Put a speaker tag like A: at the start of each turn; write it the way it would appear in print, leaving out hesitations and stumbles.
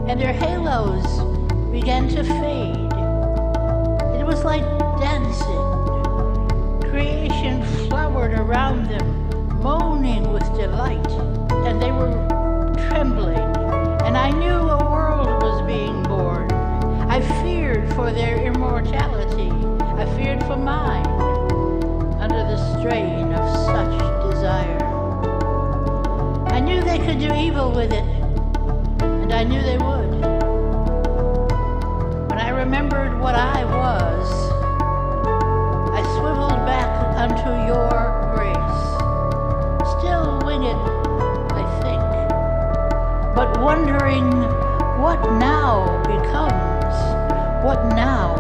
A: and their halos began to fade. It was like dancing. Creation flowered around them, moaning with delight, and they were trembling, and I knew a world was being born. I feared for their immortality. I feared for mine, under the strain of such desire. I knew they could do evil with it, and I knew they would. When I remembered what I was, I swiveled back unto your grace, still winged, I think, but wondering what now becomes, what now